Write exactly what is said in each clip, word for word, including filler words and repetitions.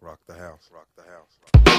Rock the house. Rock the house.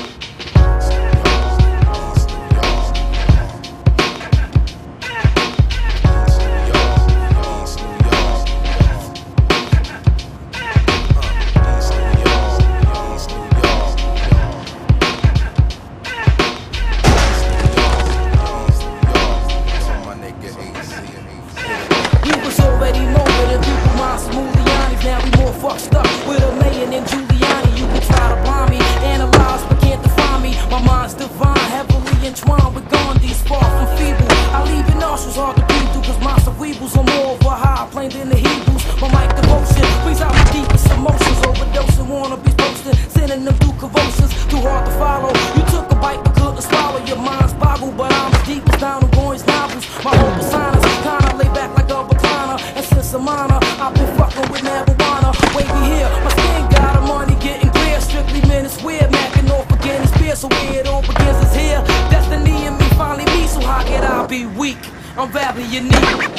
Fucked up with a Mayan and Giuliani. You can try to blind me, analyze but can't define me. My mind's divine, heavily entwined with Gandhi's far from feeble. I leave your nostrils hard to breathe through, cause my cerebrals are more of a high plane than the Hebrews. My mic devotion brings out my deepest emotions. Overdosing, wannabes posting, sending them through convulsions. Too hard to follow. You took a bite but couldn't swallow. Your mind's boggled, but I'm as deep as down in Goins novels. My whole persona's kinda lay back like a recliner. And since I'm honor, I've been fucking with marijuana. Wait, we here, my skin got a money getting clear. Strictly men, it's weird, macking off again, it's beer. So where it all begins is here. Destiny and me finally meet, so how could I be weak? I'm rather unique.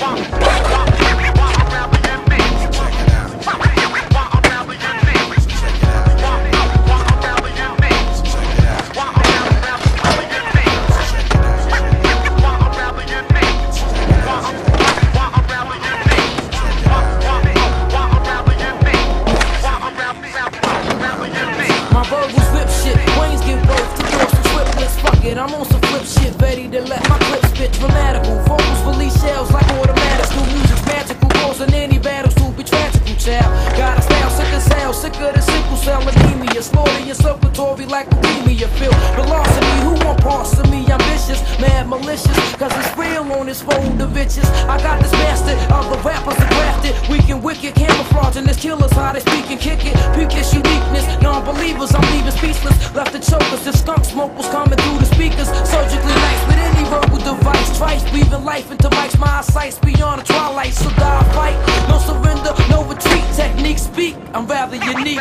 I'm on some flip shit, ready to let my clips spit dramatical. Vocals release shells like automatics. New music's magical, goes in any battles to be tragical, child. Got a style, sick as hell, sicker than sickle cell anemia. Slaughter your circulatory like leukemia. Feel belongs to me, who want parts of me? Ambitious, mad, malicious, cause it's real on this fold of bitches. I got this master, other rappers are grafted. Weak and wicked, camouflaging this killers, how they speak and kick it. Peak issue weakness, non-believers, I'm leaving speechless. Left the chokers, the skunk smoke was coming through the speakers. Surgically nice with any verbal device. Trice, breathing life into mics, my eyesight's beyond the twilight. So die fight, no surrender, no retreat. Technique speak, I'm rather unique.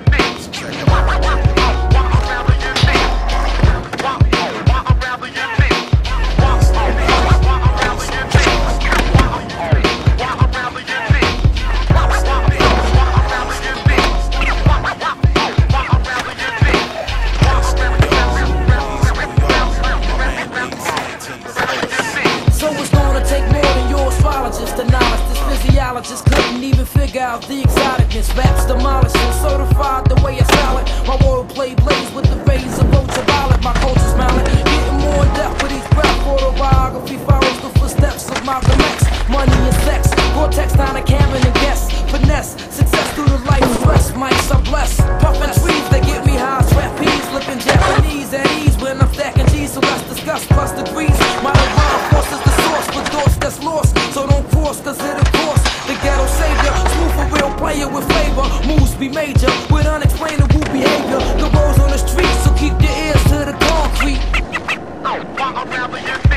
Just couldn't even figure out the exoticness. Raps demolishing, certified the way I style it. My wordplay blaze with the rays of ultraviolet. My culture's mallet, getting more in depth with each breath. Autobiography follows the footsteps of Malcolm X. Money and sex, vortex down a Cameron and guess. Finesse, success through the life stress. Mics are blessed, puffin' trees that get me high. Trapeze, looking Japanese at ease when I'm stacking G's. So let's discuss plus degrees. My divine force is the source for thoughts that's lost. So don't cross, cause it'll cost. The ghetto savior, smooth for real player with flavor. Moves be major with unexplainable behavior. The roads on the street, so keep your ears to the concrete.